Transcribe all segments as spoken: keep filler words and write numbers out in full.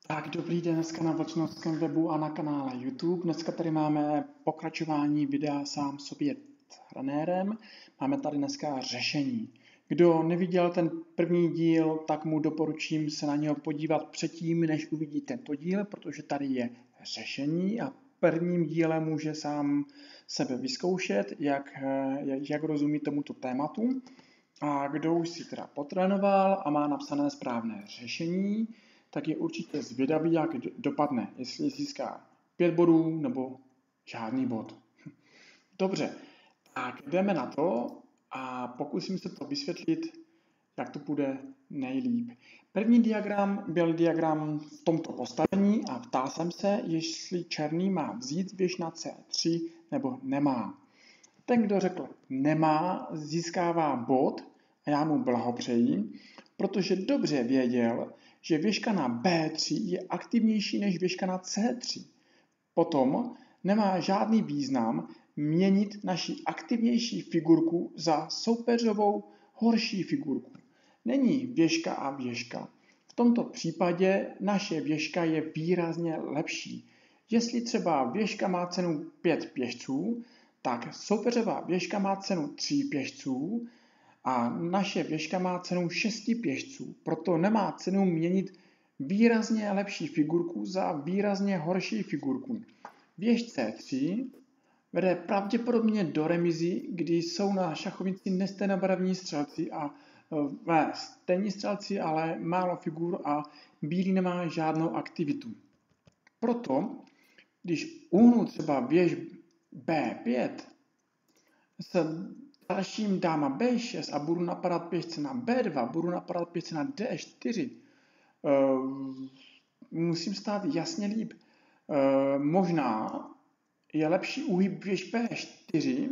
Tak, dobrý den dneska na Vlčnovském webu a na kanále YouTube. Dneska tady máme pokračování videa Sám sobě trenérem. Máme tady dneska řešení. Kdo neviděl ten první díl, tak mu doporučím se na něho podívat předtím, než uvidí tento díl, protože tady je řešení a v prvním díle může sám sebe vyzkoušet, jak, jak rozumí tomuto tématu. A kdo už si teda potrénoval a má napsané správné řešení, tak je určitě zvědavý, jak dopadne, jestli získá pět bodů nebo žádný bod. Dobře, tak jdeme na to a pokusím se to vysvětlit, jak to bude nejlíp. První diagram byl diagram v tomto postavení a ptal jsem se, jestli černý má vzít věž na C tři nebo nemá. Ten, kdo řekl nemá, získává bod a já mu blahopřeji, protože dobře věděl, že věžka na B tři je aktivnější než věžka na C tři. Potom nemá žádný význam měnit naši aktivnější figurku za soupeřovou horší figurku. Není věžka a věžka. V tomto případě naše věžka je výrazně lepší. Jestli třeba věžka má cenu pět pěšců, tak soupeřová věžka má cenu tří pěšců a naše věžka má cenu šesti pěšců. Proto nemá cenu měnit výrazně lepší figurku za výrazně horší figurku. Věž C tři vede pravděpodobně do remizy, kdy jsou na šachovnici nestejnobarevní střelci a ne, stejní střelci, ale málo figur a bílý nemá žádnou aktivitu. Proto, když uhnu třeba věž B pět s dalším dáma B šest a budu napadat pěšce na B dva, budu napadat pěšce na D čtyři, uh, musím stát jasně líp. Uh, možná je lepší uhyb věž B čtyři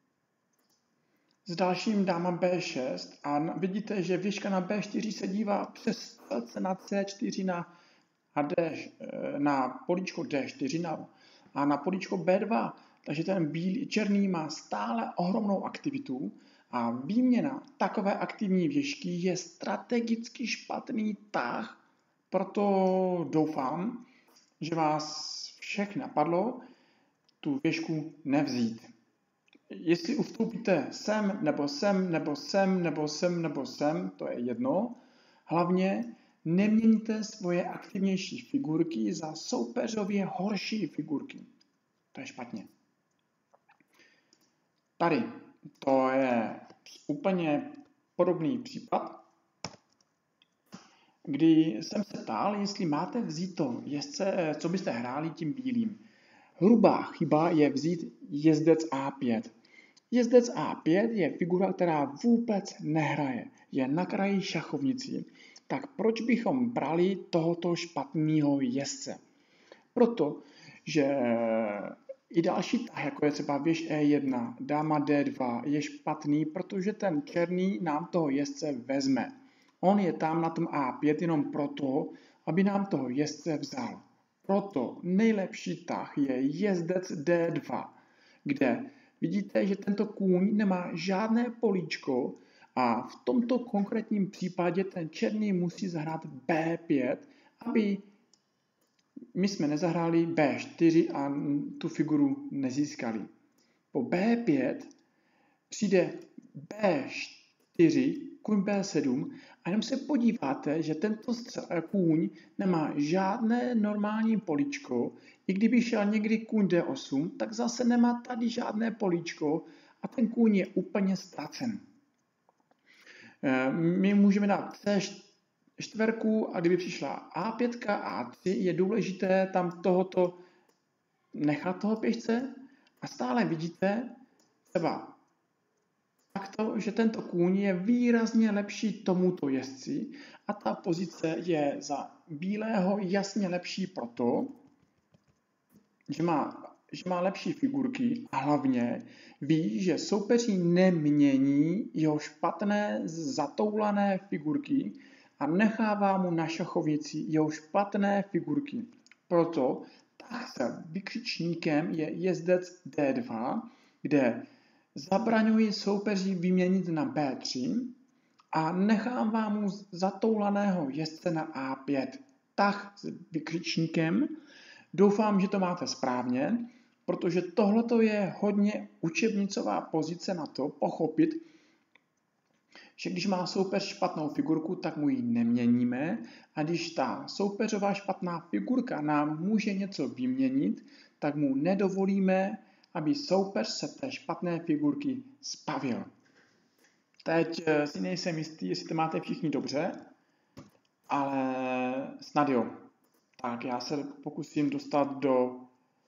s dalším dáma B šest a vidíte, že věžka na B čtyři se dívá přes na C čtyři na, a D, na políčko D čtyři na, a na políčko B dva. Takže ten bílý, černý má stále ohromnou aktivitu a výměna takové aktivní věžky je strategicky špatný tah. Proto doufám, že vás všech napadlo tu věžku nevzít. Jestli ustoupíte sem, nebo sem, nebo sem, nebo sem, nebo sem, to je jedno. Hlavně neměňte svoje aktivnější figurky za soupeřově horší figurky. To je špatně. Tady to je úplně podobný případ, kdy jsem se ptal, jestli máte vzít to jezdce, co byste hráli tím bílým. Hrubá chyba je vzít jezdec A pět. Jezdec A pět je figura, která vůbec nehraje, je na kraji šachovnici. Tak proč bychom brali tohoto špatného jezdce? Protože i další tah, jako je třeba věž E jedna, dáma D dva, je špatný, protože ten černý nám toho jezdce vezme. On je tam na tom A pět jenom proto, aby nám toho jezdce vzal. Proto nejlepší tah je jezdec D dva, kde vidíte, že tento kůň nemá žádné políčko a v tomto konkrétním případě ten černý musí zahrát B pět, aby my jsme nezahráli B čtyři a tu figuru nezískali. Po B pět přijde B čtyři, kůň B sedm a jenom se podíváte, že tento kůň nemá žádné normální políčko. I kdyby šel někdy kůň D osm, tak zase nemá tady žádné políčko a ten kůň je úplně ztracen. My můžeme dát C čtyři a kdyby přišla A pět, A tři, je důležité tam tohoto nechat toho pěšce a stále vidíte třeba takto, že tento kůň je výrazně lepší tomuto jezdci a ta pozice je za bílého jasně lepší proto, že má, že má lepší figurky a hlavně ví, že soupeři nemění jeho špatné zatoulané figurky a nechává mu na šachovnici jeho špatné figurky. Proto tah se vykřičníkem je jezdec D dva, kde zabraňuji soupeři vyměnit na B tři a nechává mu zatoulaného jezdce na A pět. tah s vykřičníkem. Doufám, že to máte správně, protože tohleto je hodně učebnicová pozice na to pochopit, že když má soupeř špatnou figurku, tak mu ji neměníme a když ta soupeřová špatná figurka nám může něco vyměnit, tak mu nedovolíme, aby soupeř se té špatné figurky zbavil. Teď si nejsem jistý, jestli to máte všichni dobře, ale snad jo. Tak já se pokusím dostat do,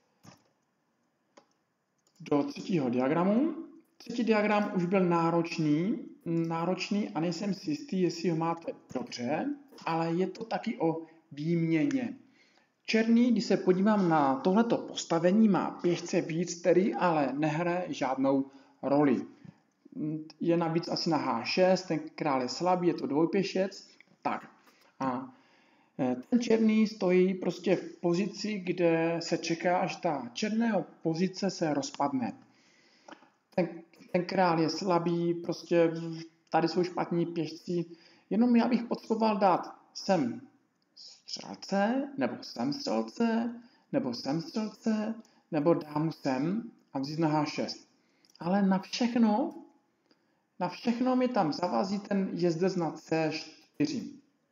do třetího diagramu. Třetí diagram už byl náročný, náročný a nejsem si jistý, jestli ho máte dobře, ale je to taky o výměně. Černý, když se podívám na tohleto postavení, má pěšce víc, který ale nehraje žádnou roli. Je navíc asi na há šest, ten král je slabý, je to dvojpěšec. Tak. A ten černý stojí prostě v pozici, kde se čeká, až ta černého pozice se rozpadne. Ten, ten král je slabý, prostě tady jsou špatní pěšci. Jenom já bych potřeboval dát sem střelce, nebo sem střelce, nebo sem střelce, nebo dámu sem a vzít na há šest. Ale na všechno, na všechno mi tam zavazí ten jezdec na cé čtyři.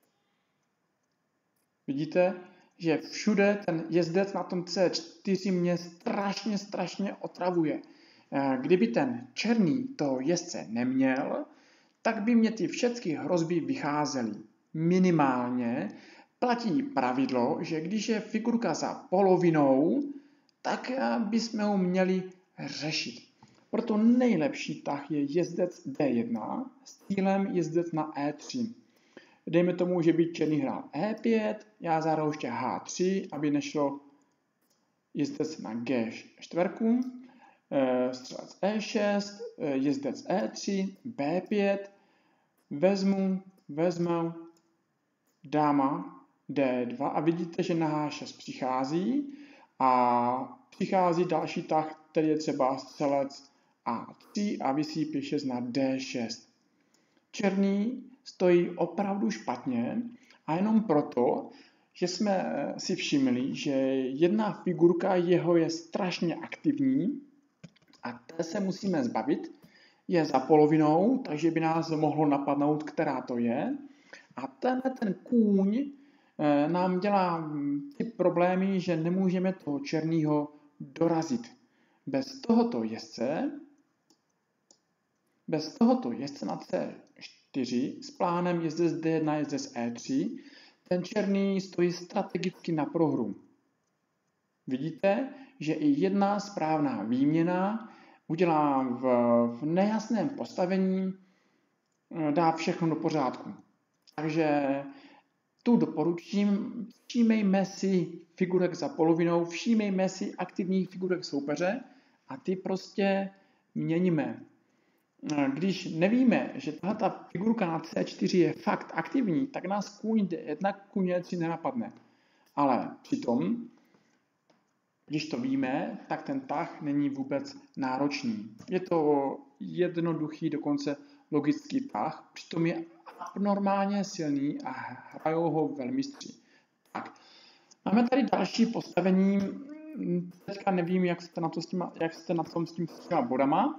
Vidíte, že všude ten jezdec na tom cé čtyři mě strašně, strašně otravuje. Kdyby ten černý toho jezdce neměl, tak by mě ty všechny hrozby vycházely. Minimálně platí pravidlo, že když je figurka za polovinou, tak bychom ho měli řešit. Proto nejlepší tah je jezdec dé jedna s cílem jezdec na é tři. Dejme tomu, že by černý hrál é pět, já zahraju ještě há tři, aby nešlo jezdec na gé čtyři, střelec é šest, jezdec é tři, bé pět, vezmu, vezmu dáma dé dva a vidíte, že na há šest přichází a přichází další tah, který je třeba střelec á tři a visí pěšec na dé šest. Černý stojí opravdu špatně a jenom proto, že jsme si všimli, že jedna figurka jeho je strašně aktivní a té se musíme zbavit. Je za polovinou, takže by nás mohlo napadnout, která to je. A tenhle ten kůň nám dělá ty problémy, že nemůžeme toho černýho dorazit. Bez tohoto jezdce, bez tohoto jezdce na cé čtyři s plánem jezdec dé jedna, jezdec é tři, ten černý stojí strategicky na prohru. Vidíte, že i jedna správná výměna udělá v, v nejasném postavení, dá všechno do pořádku. Takže tu doporučím, všímejme si figurek za polovinou, všímejme si aktivních figurek soupeře a ty prostě měníme. Když nevíme, že tato figurka na cé čtyři je fakt aktivní, tak nás kůň dé jedna, kůň é tři nenapadne. Ale přitom, když to víme, tak ten tah není vůbec náročný. Je to jednoduchý, dokonce logický tah, přitom je abnormálně silný a hrajou ho velmistři. Tak. Máme tady další postavení. Teďka nevím, jak jste na, to s tím, jak jste na tom s tím s těma bodama.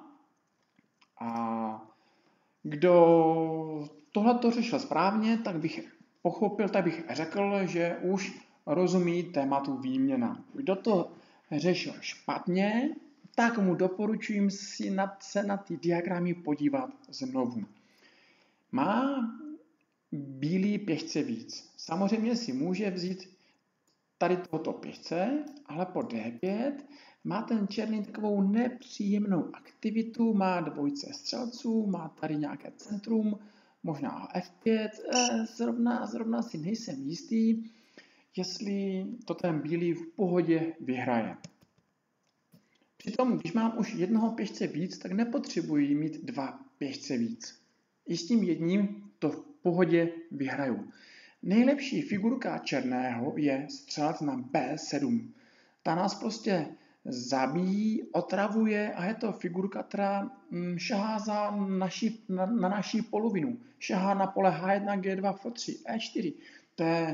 A kdo tohleto řešil správně, tak bych pochopil, tak bych řekl, že už rozumí tématu výměna. Kdo to řešil špatně, tak mu doporučuji si na, se na ty diagramy podívat znovu. Má bílý pěšce víc. Samozřejmě si může vzít tady tohoto pěšce, ale po dé pět má ten černý takovou nepříjemnou aktivitu, má dvojce střelců, má tady nějaké centrum, možná ef pět, zrovna, zrovna si nejsem jistý, jestli to ten bílý v pohodě vyhraje. Přitom, když mám už jednoho pěšce víc, tak nepotřebuji mít dva pěšce víc. I s tím jedním to v pohodě vyhraju. Nejlepší figurka černého je střelec na bé sedm. Ta nás prostě zabíjí, otravuje a je to figurka, která šahá za naši, na, na naší polovinu. Šahá na pole há jedna, gé dva, ef tři, é čtyři. To je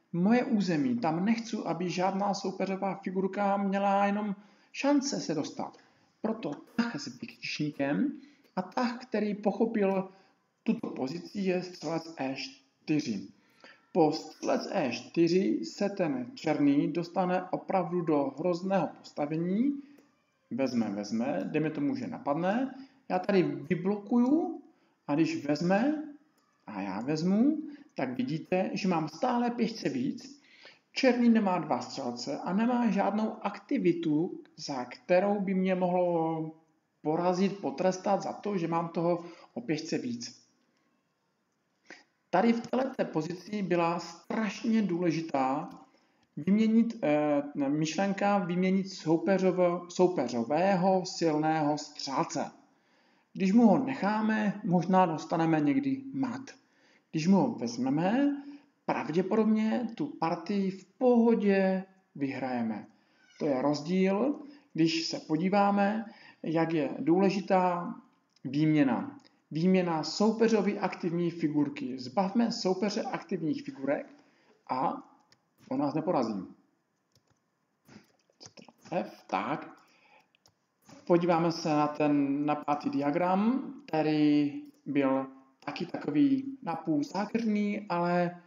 moje území, tam nechci, aby žádná soupeřová figurka měla jenom šance se dostat. Proto tah s vykřičníkem a tah, který pochopil tuto pozici, je střelec E čtyři. Po střelec E čtyři se ten černý dostane opravdu do hrozného postavení, vezme, vezme, dejme tomu, že napadne, já tady vyblokuju a když vezme a já vezmu, tak vidíte, že mám stále pěšce víc. Černý nemá dva střelce a nemá žádnou aktivitu, za kterou by mě mohlo porazit, potrestat za to, že mám toho o pěšce víc. Tady v této pozici byla strašně důležitá vyměnit, eh, myšlenka vyměnit soupeřovo, soupeřového silného střelce. Když mu ho necháme, možná dostaneme někdy mat. Když mu ho vezmeme, pravděpodobně tu partii v pohodě vyhrajeme. To je rozdíl, když se podíváme, jak je důležitá výměna. Výměna soupeřovy aktivní figurky. Zbavme soupeře aktivních figurek a on nás neporazí. F, tak. Podíváme se na ten na pátý diagram, který byl taky takový napůl zákeřný, ale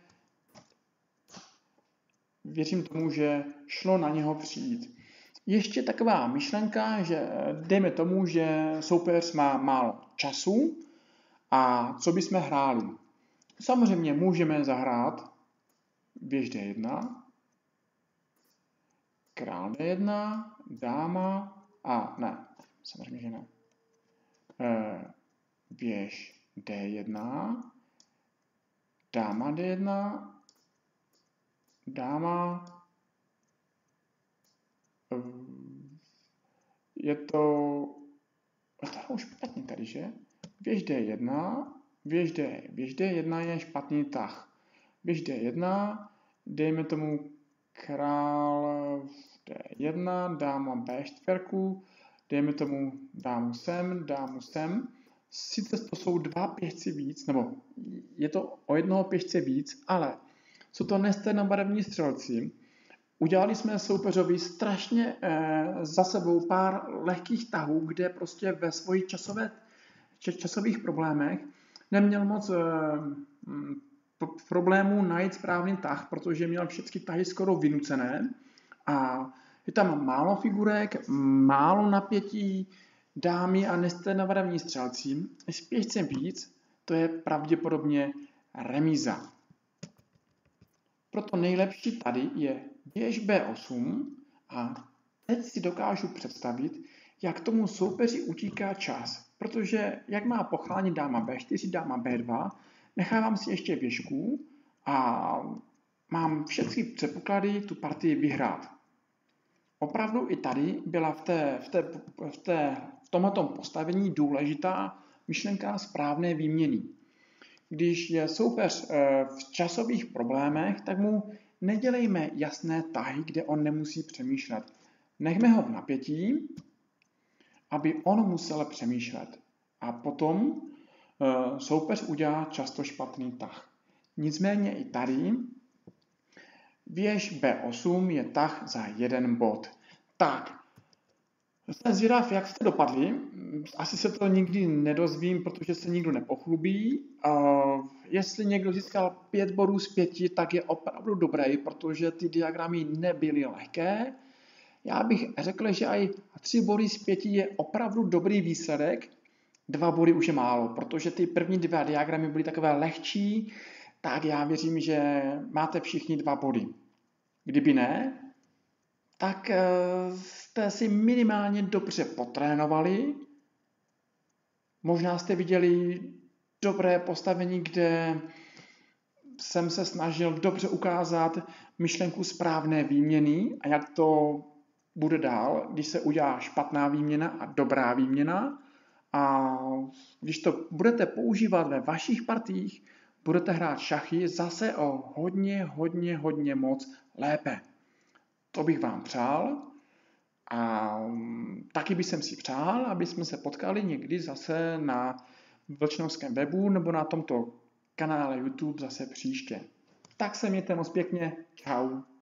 věřím tomu, že šlo na něho přijít. Ještě taková myšlenka, že dejme tomu, že soupeř má málo času a co bychom hráli. Samozřejmě můžeme zahrát běž D jedna, král D jedna, dáma a ne, samozřejmě, že ne. E, běž D jedna, dáma D jedna, dáma, e, je to, to je už špatně tady, že? Běž D jedna, běž D, běž D jedna je špatný tah. Běž D jedna, dejme tomu král D jedna, dáma B čtyři, dejme tomu dámu sem, dámu sem. Sice to jsou dva pěšci víc, nebo je to o jednoho pěšce víc, ale jsou to nestejnobarevní střelci. Udělali jsme soupeřovi strašně eh, za sebou pár lehkých tahů, kde prostě ve svojich časové, časových problémech neměl moc eh, problémů najít správný tah, protože měl všechny tahy skoro vynucené a je tam málo figurek, málo napětí, dámy a nestejnobarevní střelci. S pěšcem víc, to je pravděpodobně remíza. Proto nejlepší tady je běž B osm a teď si dokážu představit, jak tomu soupeři utíká čas, protože jak má pochránit dáma B čtyři, dáma B dva, nechávám si ještě běžku a mám všechny předpoklady tu partii vyhrát. Opravdu i tady byla v, té, v, té, v, té, v tomto postavení důležitá myšlenka správné výměny. Když je soupeř v časových problémech, tak mu nedělejme jasné tahy, kde on nemusí přemýšlet. Nechme ho v napětí, aby on musel přemýšlet. A potom soupeř udělá často špatný tah. Nicméně i tady běž B osm je tah za jeden bod. Tak, jsem zvědav, jak jste dopadli. Asi se to nikdy nedozvím, protože se nikdo nepochlubí. Uh, jestli někdo získal pět bodů z pěti, tak je opravdu dobrý, protože ty diagramy nebyly lehké. Já bych řekl, že i tři body z pěti je opravdu dobrý výsledek. Dva body už je málo, protože ty první dva diagramy byly takové lehčí, tak já věřím, že máte všichni dva body. Kdyby ne, tak jste si minimálně dobře potrénovali. Možná jste viděli dobré postavení, kde jsem se snažil dobře ukázat myšlenku správné výměny a jak to bude dál, když se udělá špatná výměna a dobrá výměna. A když to budete používat ve vašich partiích, budete hrát šachy zase o hodně, hodně, hodně moc lépe. To bych vám přál a taky bych si přál, aby jsme se potkali někdy zase na Vlčnovském webu nebo na tomto kanále YouTube zase příště. Tak se mějte moc pěkně. Čau.